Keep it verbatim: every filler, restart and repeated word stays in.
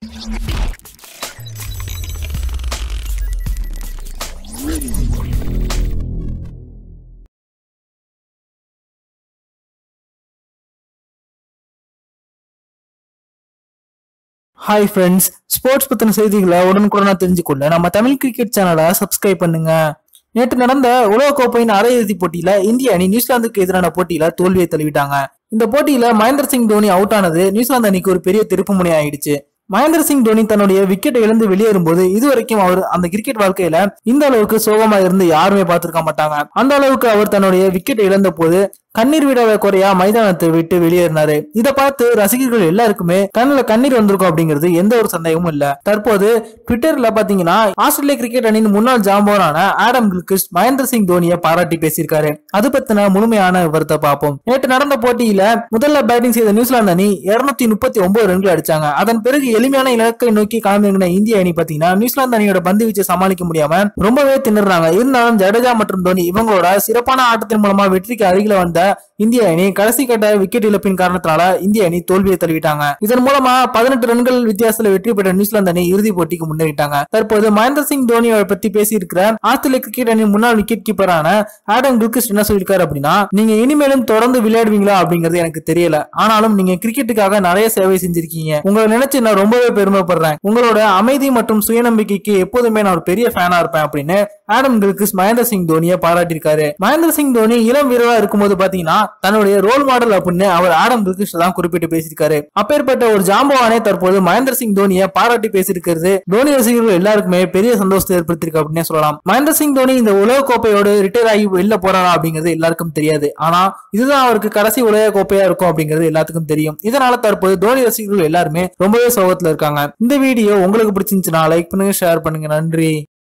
Hi friends, sports பத்தின செய்திகளை உடனுக்குடனா தெரிஞ்சுக்கொள்ள நம்ம தமிழ் கிரிக்கெட் சேனலை சப்ஸ்கிரைப் பண்ணுங்க. நேற்று நடந்த உலகக்கோப்பையின் அரையிறுதி போட்டியில இந்திய அணி நியூசிலாந்துக்கு எதிரான போட்டியில தோல்வியை தழுவிட்டாங்க. இந்த போட்டியில மகேந்திர சிங் தோனி அவுட் ஆனது நியூசிலாந்து அணிக்கு ஒரு பெரிய திருப்பு முனை ஆயிடுச்சு. மகேந்திர சிங் தோனி தன்னுடைய விக்கெட்டை இழந்து வெளியேறும் போது இதுவரைக்கும் அவர் அந்த கிரிக்கெட் வாழ்க்கையில இந்த அளவுக்கு சோகமா இருந்து யாருமே பார்த்திருக்க மாட்டாங்க. அந்த அளவுக்கு அவர் தன்னுடைய விக்கெட்டை இழந்த போது கண்ணீர் விடாத குறையா மைதானத்தை விட்டு வெளியேறினாரு. இதை பார்த்து ரசிகர்கள் எல்லாருக்குமே கண்ணுல கண்ணீர் வந்திருக்கும் அப்படிங்கிறது எந்த ஒரு சந்தேகமும் இல்ல. தற்போது ட்விட்டர்ல பாத்தீங்கன்னா ஆஸ்திரேலிய கிரிக்கெட் அணியின் முன்னாள் ஜாம்பவானான ஆடம் கில்கிறிஸ்ட் மகேந்திர சிங் தோனியை பாராட்டி பேசியிருக்காரு. அது பத்தின முழுமையான விவரத்தை பார்ப்போம். நேற்று நடந்த போட்டியில முதல்ல பேட்டிங் செய்த நியூசிலாந்து அணி இருநூத்தி முப்பத்தி ஒன்பது ரன்கள் அடிச்சாங்க. அதன் பிறகு எளிமையான இலக்கை நோக்கி களமிறங்கின இந்திய அணி பாத்தீங்கன்னா நியூசிலாந்து அணியோட பந்து வீச்சை சமாளிக்க முடியாம ரொம்பவே திணறாங்க. இருந்தாலும் ஜடேஜா மற்றும் தோனி இவங்களோட சிறப்பான ஆட்டத்தின் மூலமா வெற்றிக்கு அருகில வந்த இந்திய அணி கடைசி கட்ட விக்கெட் இழப்பின் காரணத்தினால இந்திய அணி தோல்வியை தழுவிட்டாங்க. இதன் மூலமா பதினெட்டு ரன்கள் வித்தியாசத்துல வெற்றி பெற்ற நியூசிலாந்து அணி இறுதி போட்டிக்கு முன்னேறிட்டாங்க. தற்போது மகேந்திர சிங் தோனியை பத்தி பேசியிருக்கிற ஆஸ்திரேலிய கிரிக்கெட் அணி முன்னாள் விக்கெட் கீப்பரான ஆடம் கில்கிறிஸ்ட் என்ன சொல்லியிருக்காரு அப்படின்னா, நீங்க இனிமேலும் தொடர்ந்து விளையாடுவீங்களா அப்படிங்கிறது எனக்கு தெரியல. ஆனாலும் நீங்க கிரிக்கெட்டுக்காக நிறைய சேவை செஞ்சிருக்கீங்க. உங்களை நினைச்சு நான் ரொம்பவே பெருமைப்படுறேன். உங்களோட அமைதி மற்றும் சுயநம்பிக்கைக்கு எப்போதுமே நான் ஒரு பெரிய ஃபேனா இருப்பேன் அப்படின்னு ஆடம் கில்கிறிஸ்ட் மகேந்திர சிங் தோனியை பாராட்டியிருக்காரு. மகேந்திர சிங் தோனி இளம் வீரரா இருக்கும்போது பாத்தீங்கன்னா தன்னுடைய ரோல் மாடல் அப்படின்னு அவர் ஆடம் கில்கிறிஸ்ட் தான் குறிப்பிட்டு பேசியிருக்காரு. அப்பேற்பட்ட ஒரு ஜாம்பவானே தற்போது மகேந்திர சிங் தோனியை பாராட்டி பேசியிருக்கிறது தோனி ரசிகர்கள் எல்லாருக்குமே பெரிய சந்தோஷத்தை ஏற்படுத்தியிருக்கு அப்படின்னு சொல்லலாம். மகேந்திர சிங் தோனி இந்த உலக கோப்பையோடு ரிட்டையர் ஆகி வெளில போறாரா அப்படிங்கிறது எல்லாருக்கும் தெரியாது. ஆனா இதுதான் அவருக்கு கடைசி உலக கோப்பையா இருக்கும் அப்படிங்கிறது எல்லாத்துக்கும் தெரியும். இதனால தற்போது தோனி ரசிகர்கள் எல்லாருமே ரொம்பவே சோகத்துல இருக்காங்க. இந்த வீடியோ உங்களுக்கு பிடிச்சிருந்துச்சுன்னா லைக் பண்ணுங்க, ஷேர் பண்ணுங்க. நன்றி.